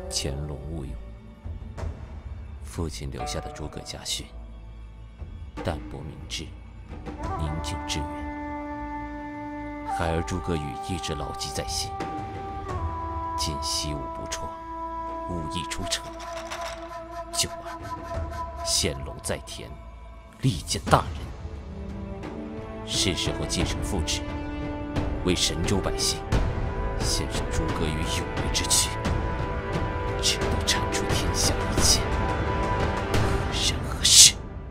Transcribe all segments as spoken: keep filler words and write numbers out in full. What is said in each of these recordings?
乾隆勿用。父亲留下的诸葛家训，淡泊明志，宁静致远。孩儿诸葛宇一直牢记在心。今习武不辍，武艺出城。九儿，显龙在田，力见大人。是时候晋升父职，为神州百姓献上诸葛宇有为之躯，直到铲除天下一切，何人何事？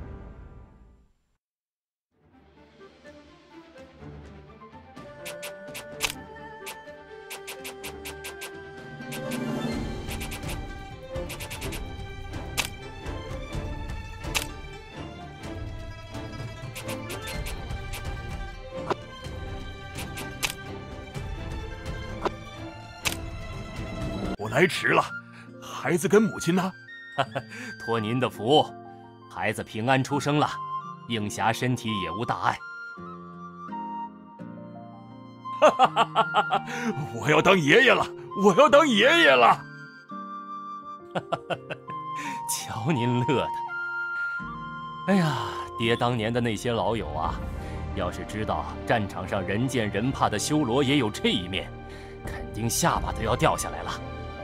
我来迟了，孩子跟母亲呢？ 托您的福，孩子平安出生了，应霞身体也无大碍。 哈哈哈哈哈！我要当爷爷了，我要当爷爷了！ 哈哈哈哈！瞧您乐的！哎呀，爹当年的那些老友啊，要是知道战场上人见人怕的修罗也有这一面，肯定下巴都要掉下来了。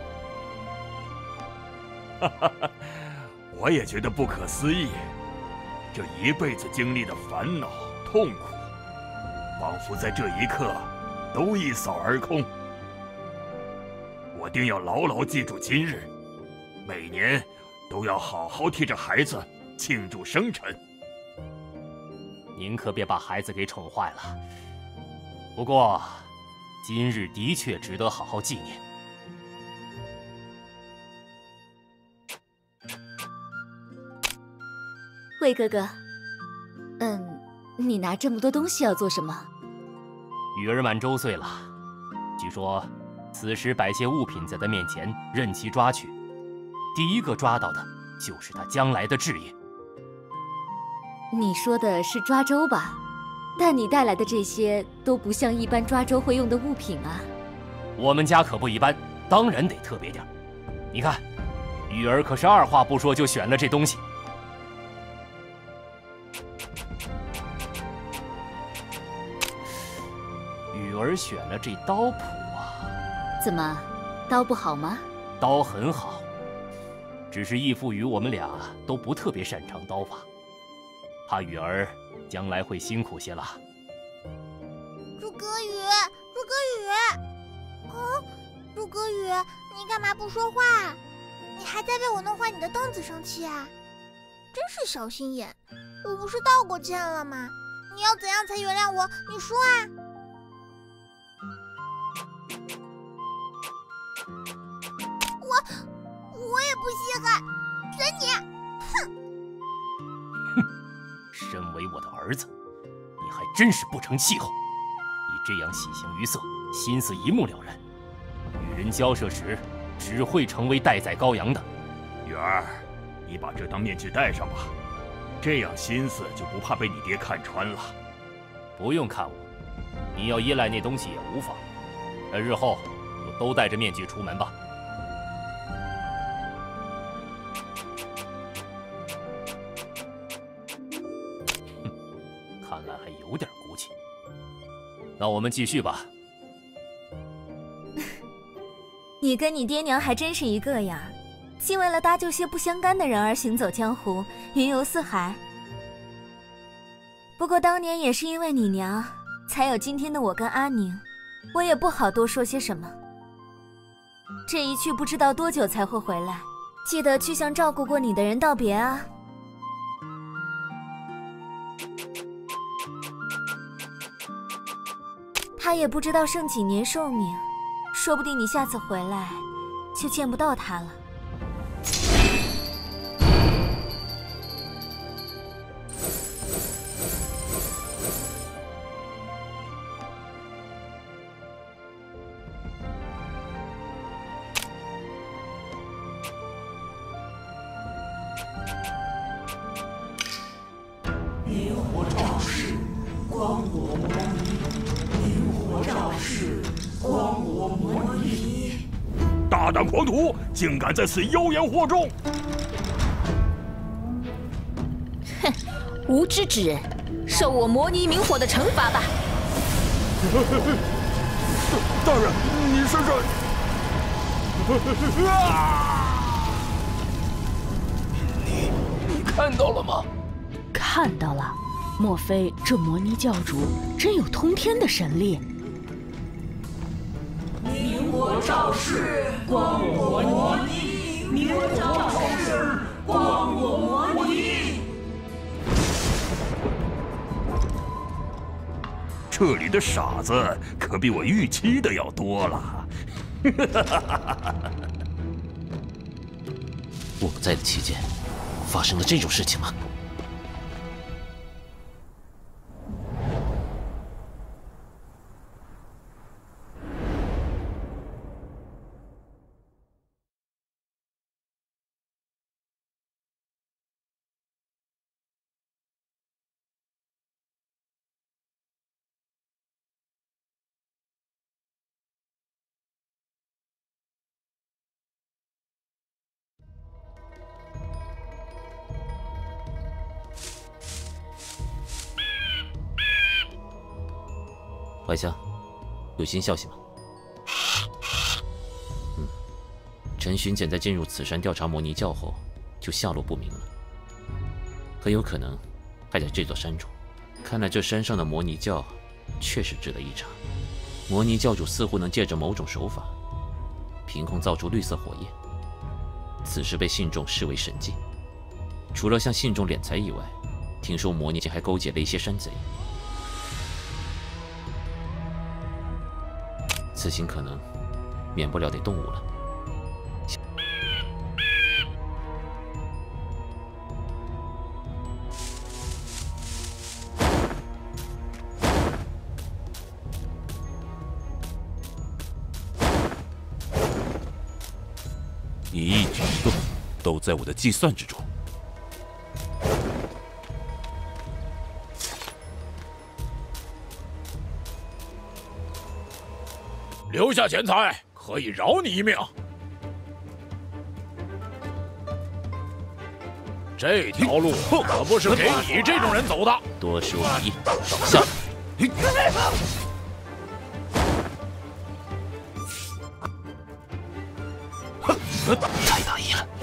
哈哈哈，我也觉得不可思议，这一辈子经历的烦恼、痛苦，仿佛在这一刻都一扫而空。我定要牢牢记住今日，每年都要好好替这孩子庆祝生辰。 您可别把孩子给宠坏了。不过，今日的确值得好好纪念。 魏哥哥，嗯，你拿这么多东西要做什么？ 雨儿满周岁了，据说此时摆些物品在他面前，任其抓取，第一个抓到的就是他将来的事业。 你说的是抓周吧？但你带来的这些都不像一般抓周会用的物品啊。 我们家可不一般，当然得特别点。你看，雨儿可是二话不说就选了这东西。雨儿选了这刀谱啊。 怎么，刀不好吗？ 刀很好，只是义父与我们俩都不特别擅长刀法，怕雨儿将来会辛苦些了。 诸葛宇，诸葛宇，哦，诸葛宇，你干嘛不说话？你还在为我弄坏你的凳子生气啊？真是小心眼！我不是道过歉了吗？你要怎样才原谅我？你说啊！我我也不稀罕，随你！哼！ 哼！身为我的儿子，你还真是不成气候。你这样喜形于色，心思一目了然，与人交涉时只会成为待宰羔羊的。 雨儿，你把这当面具戴上吧，这样心思就不怕被你爹看穿了。 不用看我，你要依赖那东西也无妨。那日后就都戴着面具出门吧。哼，看来还有点骨气。那我们继续吧。 你跟你爹娘还真是一个样，竟为了搭救些不相干的人而行走江湖，云游四海。不过当年也是因为你娘，才有今天的我跟阿宁，我也不好多说些什么。这一去不知道多久才会回来，记得去向照顾过你的人道别啊。他也不知道剩几年寿命，说不定你下次回来就见不到他了。 明火照世，光我模拟；明火照世，光我模拟。 大大胆狂徒，竟敢在此妖言惑众！ 哼，无知之人，受我摩尼明火的惩罚吧！ 大人，你身上…… 你你看到了吗？ 看到了。莫非这摩尼教主真有通天的神力？ 明火照世，光我摩尼；明火照世，光我摩尼。 这里的傻子可比我预期的要多了。 我不在的期间，发生了这种事情吗？怀香，有新消息吗？嗯，陈巡检在进入此山调查摩尼教后，就下落不明了，很有可能还在这座山中。看来这山上的摩尼教确实值得一查。摩尼教主似乎能借着某种手法，凭空造出绿色火焰，此事被信众视为神迹。除了向信众敛财以外，听说摩尼还勾结了一些山贼。此行可能免不了得动武了。 你一举一动都在我的计算之中。 留下钱财，可以饶你一命。这条路可不是给你这种人走的。 多说无益，倒下。太大意了。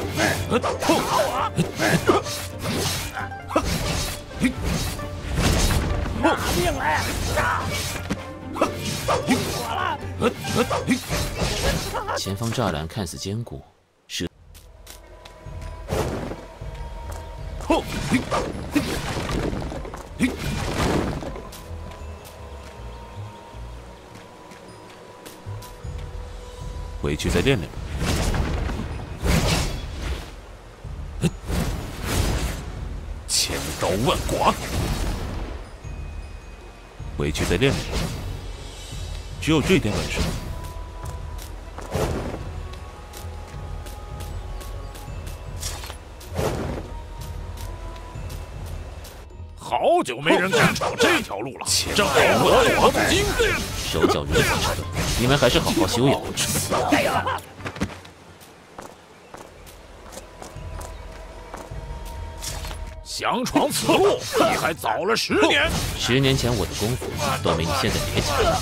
拿命来！ 前方栅栏看似坚固，是回去再练练吧。千刀万剐，回去再练练。只有这点本事。 好久没人敢闯这条路了，这好我的我的经历。 手脚如此迟钝，你们还是好好修养。 想闯此路，你还早了十年。 十年前我的功夫都没你现在叠起来。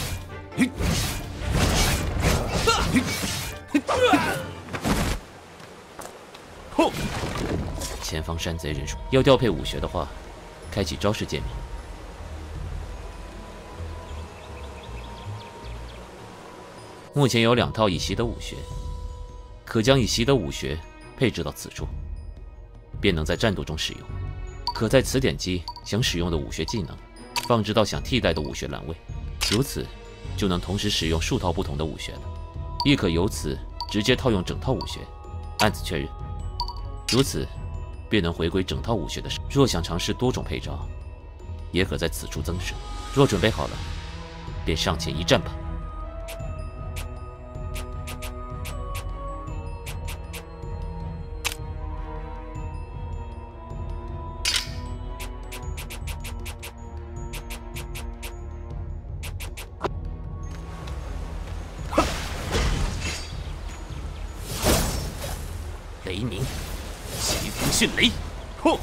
前方山贼人数，要调配武学的话，开启招式界面。目前有两套以习的武学，可将以习的武学配置到此处，便能在战斗中使用。可在此点击想使用的武学技能，放置到想替代的武学栏位，如此就能同时使用数套不同的武学了，亦可由此直接套用整套武学，按此确认，如此便能回归整套武学的。若想尝试多种配招，也可在此处增设。若准备好了，便上前一战吧。 雷鸣，疾风迅雷， 哼，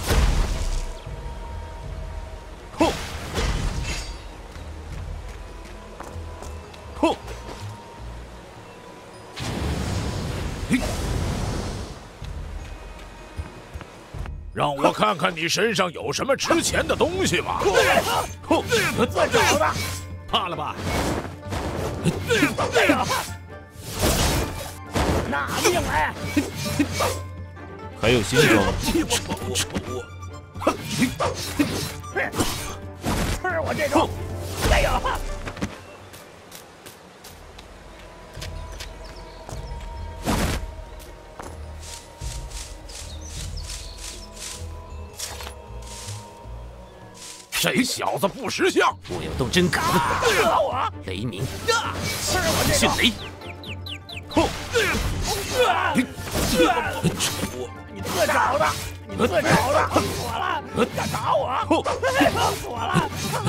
哼，哼，嘿，让我看看你身上有什么值钱的东西吧！哼， 自找的，怕了吧？拿命来！ 还有新招？ 吃我这种！哎呀！ 这小子不识相！ 我要动真格！雷鸣，迅雷！ 哼！你自找的！你自找的！死了！敢打我！死了！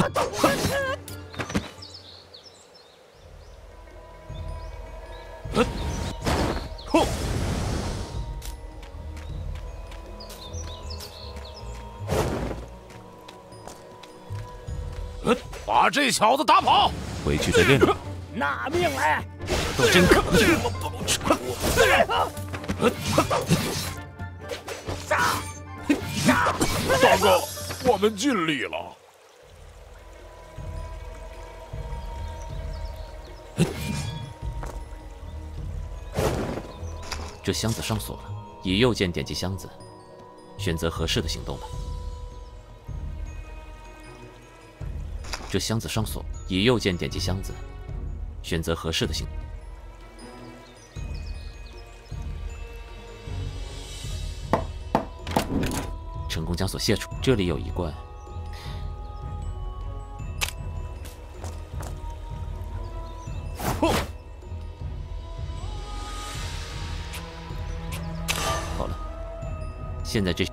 哼！把这小子打跑！ 回去再练练。 拿命来！ 都真可恶！ 杀！杀！ 大哥，我们尽力了。 这箱子上锁了，以右键点击箱子，选择合适的行动吧。这箱子上锁，以右键点击箱子，选择合适的行动。成功将锁卸除。这里有一罐。好了，现在这。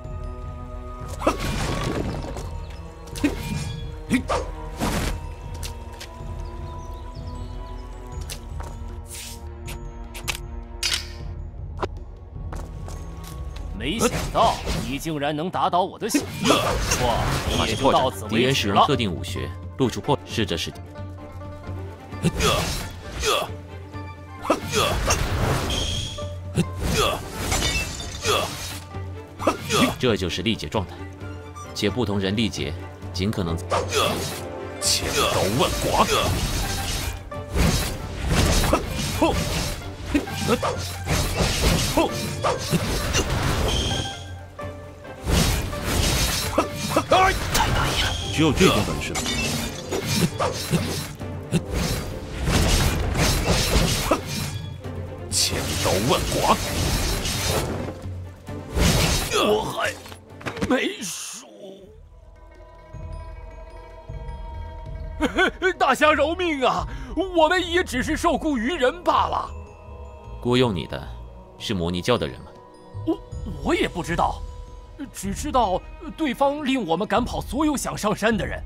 没想到你竟然能打倒我的小弟，哇！也就到此敌人为止了。 使用特定武学，露出破，试着使。这就是力竭状态，且不同人力竭尽可能。 千刀万剐！哼！哼！ 太大意了， 只有这种本事。 千刀万剐！ 我还没输。大侠饶命啊！我们也只是受雇于人罢了。 雇佣你的是魔尼教的人吗？ 我我也不知道。只知道对方令我们赶跑所有想上山的人。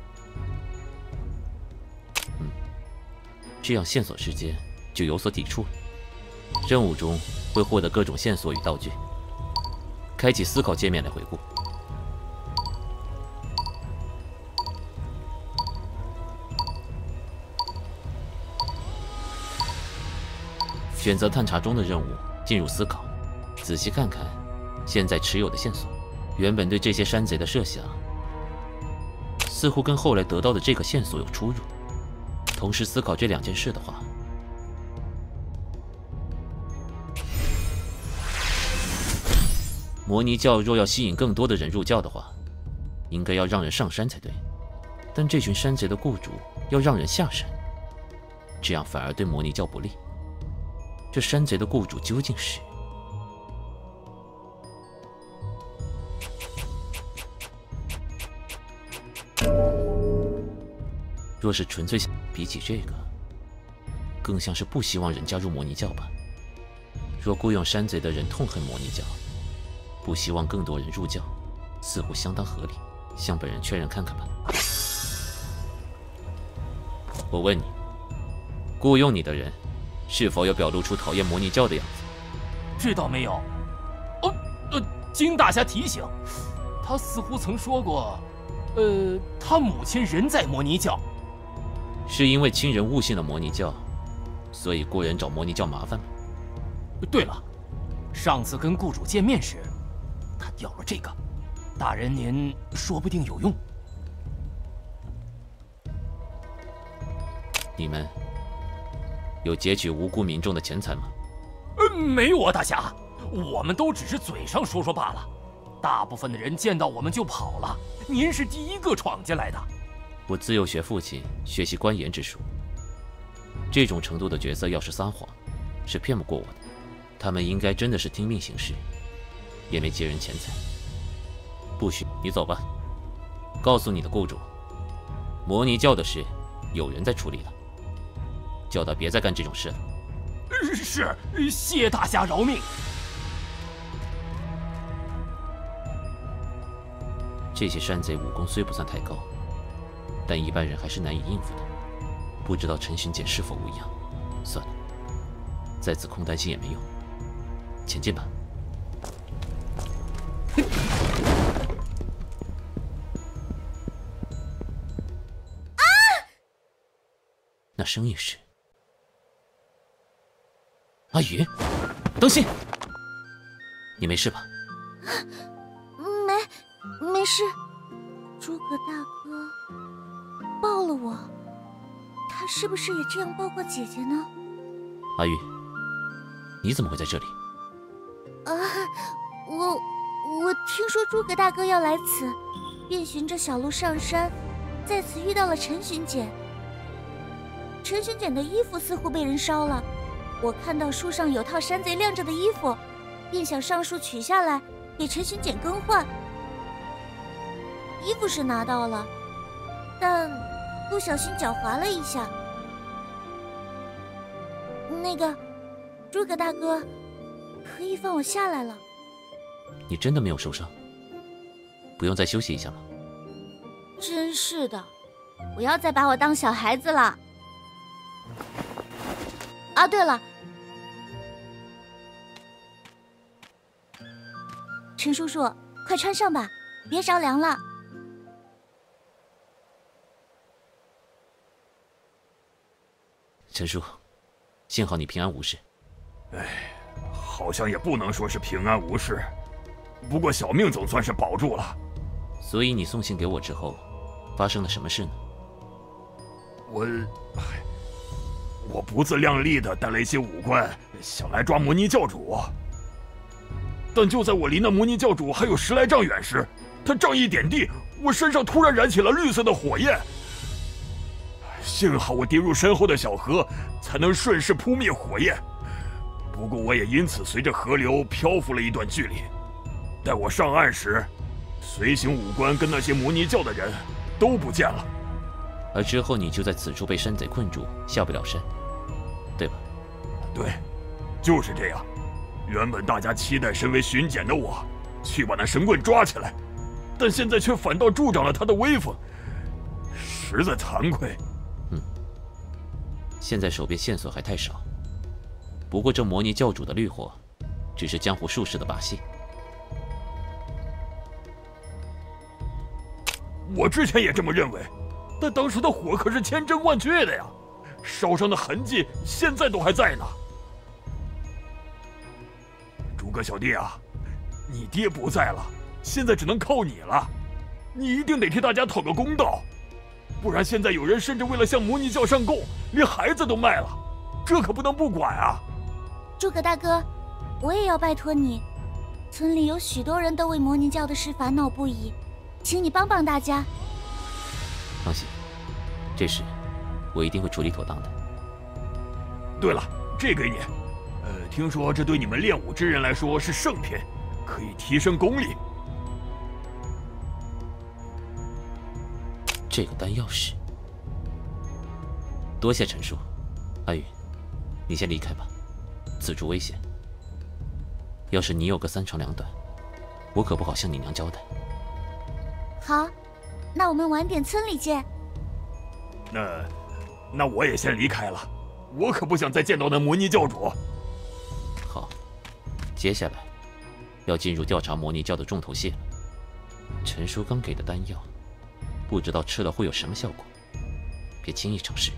嗯，这样线索之间就有所抵触了。任务中会获得各种线索与道具。开启思考界面来回顾。选择探查中的任务，进入思考，仔细看看。现在持有的线索，原本对这些山贼的设想，似乎跟后来得到的这个线索有出入。同时思考这两件事的话，摩尼教若要吸引更多的人入教的话，应该要让人上山才对。但这群山贼的雇主要让人下山，这样反而对摩尼教不利。这山贼的雇主究竟是？若是纯粹比起这个，更像是不希望人加入魔尼教吧。若雇佣山贼的人痛恨魔尼教，不希望更多人入教，似乎相当合理。向本人确认看看吧。我问你，雇佣你的人是否有表露出讨厌魔尼教的样子？ 这倒没有。 呃，金大侠提醒，他似乎曾说过，呃，他母亲人在摩尼教。 是因为亲人误信了摩尼教，所以雇人找摩尼教麻烦吗？ 对了，上次跟雇主见面时，他掉了这个，大人您说不定有用。 你们有劫取无辜民众的钱财吗？ 呃，没有啊，大侠，我们都只是嘴上说说罢了。大部分的人见到我们就跑了，您是第一个闯进来的。 我自幼学父亲学习观言之术，这种程度的角色要是撒谎，是骗不过我的。他们应该真的是听命行事，也没劫人钱财。不许，你走吧。告诉你的雇主，摩尼教的事有人在处理了，叫他别再干这种事了。 是，谢大侠饶命。 这些山贼武功虽不算太高，但一般人还是难以应付的。不知道陈巡检是否无恙？算了，再自空担心也没用。前进吧。 啊！ 那声音是……阿宇，当心！你没事吧？ 没，没事。诸葛大哥抱了我，他是不是也这样抱过姐姐呢？ 阿宇，你怎么会在这里？ 啊，我我听说诸葛大哥要来此，便循着小路上山，在此遇到了陈巡检。陈巡检的衣服似乎被人烧了，我看到树上有套山贼晾着的衣服，便想上树取下来给陈巡检更换。衣服是拿到了，但不小心脚滑了一下。那个，诸葛大哥，可以放我下来了。 你真的没有受伤？不用再休息一下吗？ 真是的，不要再把我当小孩子了。啊，对了，陈叔叔，快穿上吧，别着凉了。 陈叔，幸好你平安无事。 哎，好像也不能说是平安无事，不过小命总算是保住了。 所以你送信给我之后，发生了什么事呢？ 我，哎，我不自量力的带了一些武官，想来抓摩尼教主。但就在我离那摩尼教主还有十来丈远时，他杖一点地，我身上突然燃起了绿色的火焰。幸好我跌入身后的小河，才能顺势扑灭火焰。不过我也因此随着河流漂浮了一段距离。待我上岸时，随行武官跟那些摩尼教的人都不见了。 而之后你就在此处被山贼困住，下不了山，对吧？ 对，就是这样。原本大家期待身为巡检的我去把那神棍抓起来，但现在却反倒助长了他的威风，实在惭愧。 嗯，现在手边线索还太少。不过这摩尼教主的绿火，只是江湖术士的把戏。 我之前也这么认为，但当时的火可是千真万确的呀，烧伤的痕迹现在都还在呢。诸葛小弟啊，你爹不在了，现在只能靠你了，你一定得替大家讨个公道，不然现在有人甚至为了向摩尼教上供，连孩子都卖了，这可不能不管啊！ 诸葛大哥，我也要拜托你，村里有许多人都为摩尼教的事烦恼不已，请你帮帮大家。 放心，这事我一定会处理妥当的。 对了，这给你。呃，听说这对你们练武之人来说是圣品，可以提升功力。 这个丹药是……多谢陈叔。阿宇，你先离开吧，此处危险。要是你有个三长两短，我可不好向你娘交代。 好，那我们晚点村里见。 那，那我也先离开了，我可不想再见到那摩尼教主。 好，接下来要进入调查摩尼教的重头戏了。陈叔刚给的丹药，不知道吃了会有什么效果，别轻易尝试。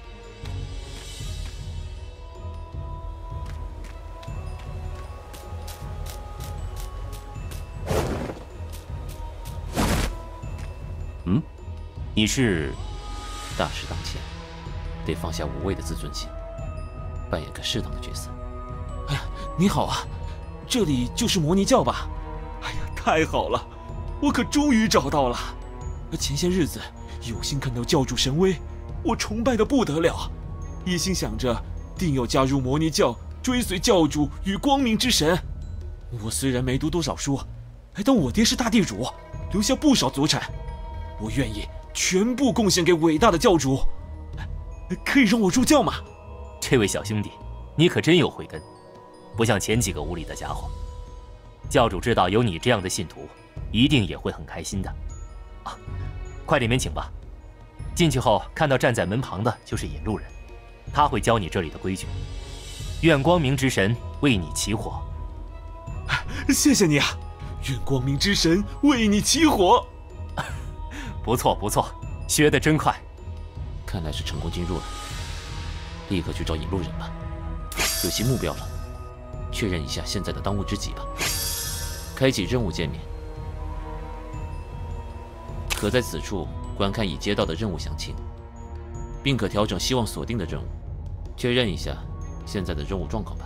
嗯，你是？ 大事当前，得放下无谓的自尊心，扮演个适当的角色。 哎呀，你好啊，这里就是摩尼教吧？哎呀，太好了，我可终于找到了。前些日子有幸看到教主神威，我崇拜的不得了，一心想着定要加入摩尼教，追随教主与光明之神。我虽然没读多少书，但我爹是大地主，留下不少祖产，我愿意全部贡献给伟大的教主。可以让我入教吗？ 这位小兄弟，你可真有慧根，不像前几个无礼的家伙。教主知道有你这样的信徒，一定也会很开心的。啊，快里面请吧。进去后看到站在门旁的就是引路人，他会教你这里的规矩。愿光明之神为你起火。 谢谢你啊，愿光明之神为你起火。 不错不错，学得真快。 看来是成功进入了，立刻去找引路人吧。有新目标了，确认一下现在的当务之急吧。开启任务界面，可在此处观看已接到的任务详情，并可调整希望锁定的任务。确认一下现在的任务状况吧。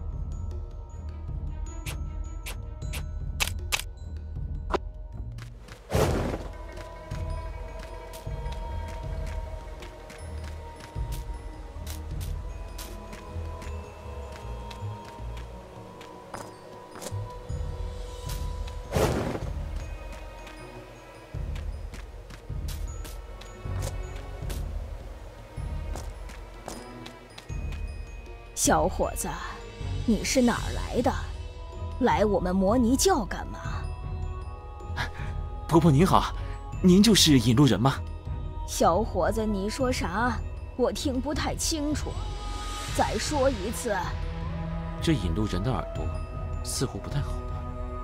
小伙子，你是哪儿来的？来我们摩尼教干嘛？ 婆婆您好，您就是引路人吗？ 小伙子，你说啥？我听不太清楚，再说一次。 这引路人的耳朵似乎不太好吧？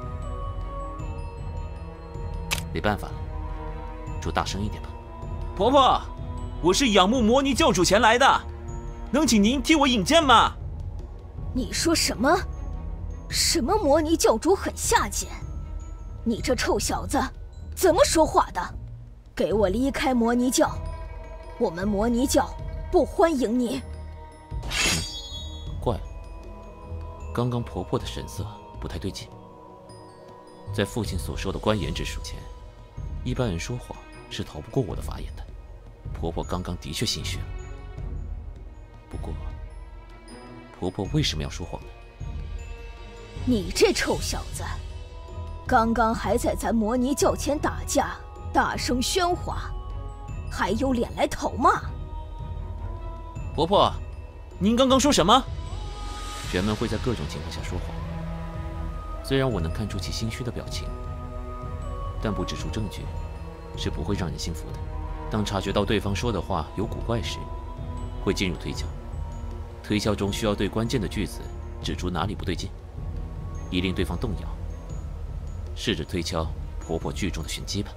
没办法了，说大声一点吧。 婆婆，我是仰慕摩尼教主前来的。能请您替我引荐吗？ 你说什么？什么摩尼教主很下贱？你这臭小子，怎么说话的？给我离开摩尼教！我们摩尼教不欢迎你。 嗯，怪了，刚刚婆婆的神色不太对劲。在父亲所说的关严之术前，一般人说谎是逃不过我的法眼的。婆婆刚刚的确心虚了。不过，婆婆为什么要说谎呢？ 你这臭小子，刚刚还在咱摩尼教前打架，大声喧哗，还有脸来讨骂？ 婆婆，您刚刚说什么？ 人们会在各种情况下说谎，虽然我能看出其心虚的表情，但不指出证据是不会让人信服的。当察觉到对方说的话有古怪时，会进入推敲。推敲中需要对关键的句子指出哪里不对劲，以令对方动摇。试着推敲婆婆句中的玄机吧。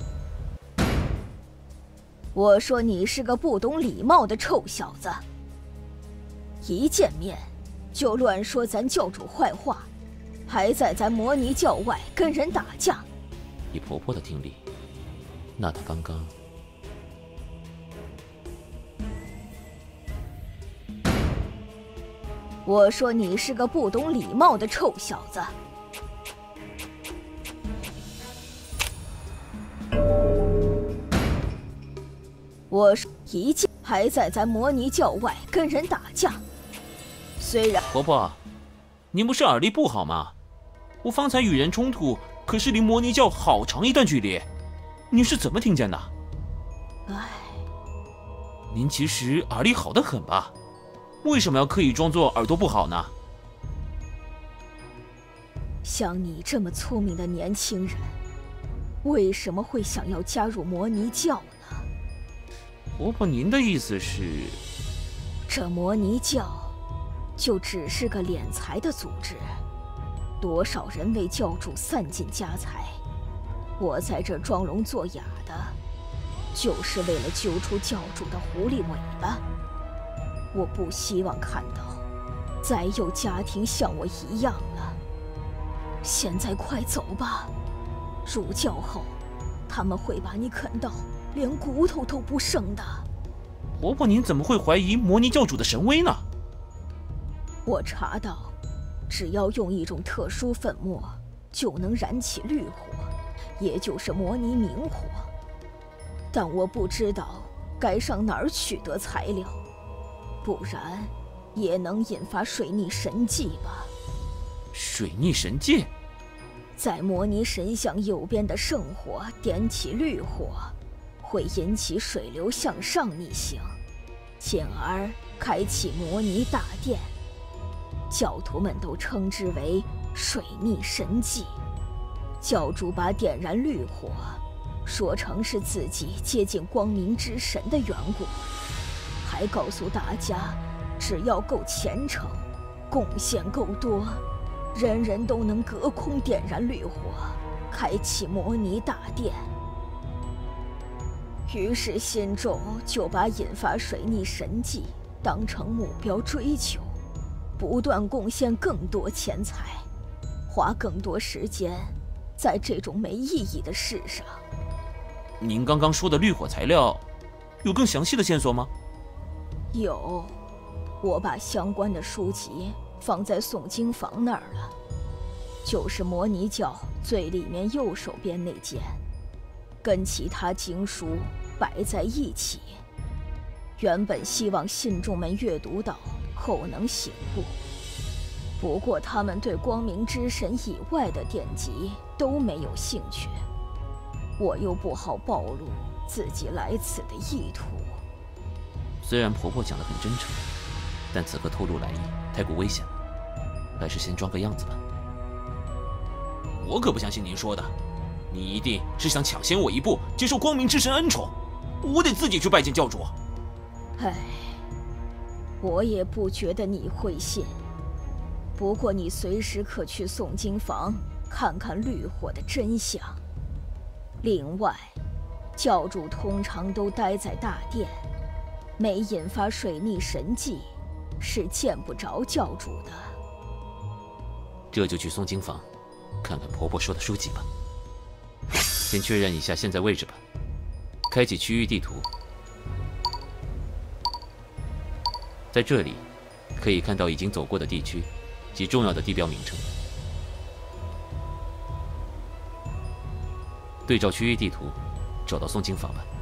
我说你是个不懂礼貌的臭小子，一见面就乱说咱教主坏话，还在咱摩尼教外跟人打架。 以婆婆的听力，那她刚刚…… 我说你是个不懂礼貌的臭小子。我说一见还在咱摩尼教外跟人打架，虽然婆婆，您不是耳力不好吗？我方才与人冲突，可是离摩尼教好长一段距离，你是怎么听见的？ 唉， 您其实耳力好得很吧？为什么要刻意装作耳朵不好呢？ 像你这么聪明的年轻人，为什么会想要加入摩尼教呢？ 婆婆，您的意思是， 这摩尼教就只是个敛财的组织， 多少人为教主散尽家财，我在这装聋作哑的，就是为了揪出教主的狐狸尾巴。我不希望看到再有家庭像我一样了。现在快走吧，入教后，他们会把你啃到连骨头都不剩的。 婆婆，您怎么会怀疑摩尼教主的神威呢？ 我查到，只要用一种特殊粉末，就能燃起绿火，也就是摩尼明火。但我不知道该上哪儿取得材料，不然也能引发水逆神迹吧。 水逆神迹？ 在摩尼神像右边的圣火点起绿火，会引起水流向上逆行，进而开启摩尼大殿。教徒们都称之为水逆神迹。教主把点燃绿火说成是自己接近光明之神的缘故，还告诉大家，只要够虔诚，贡献够多，人人都能隔空点燃绿火，开启摩尼大殿。于是信众就把引发水逆神迹当成目标追求，不断贡献更多钱财，花更多时间在这种没意义的事上。 您刚刚说的绿火材料，有更详细的线索吗？ 有，我把相关的书籍放在诵经房那儿了，就是摩尼教最里面右手边那间，跟其他经书摆在一起。原本希望信众们阅读到后能醒悟，不过他们对光明之神以外的典籍都没有兴趣，我又不好暴露自己来此的意图。 虽然婆婆讲得很真诚，但此刻透露来意太过危险了，还是先装个样子吧。 我可不相信您说的，你一定是想抢先我一步接受光明之神恩宠，我得自己去拜见教主。 唉，我也不觉得你会信。不过你随时可去诵经房看看绿火的真相。另外，教主通常都待在大殿，没引发水逆神迹，是见不着教主的。 这就去诵经房，看看婆婆说的书籍吧。先确认一下现在位置吧。开启区域地图，在这里可以看到已经走过的地区及重要的地标名称。对照区域地图，找到诵经房吧。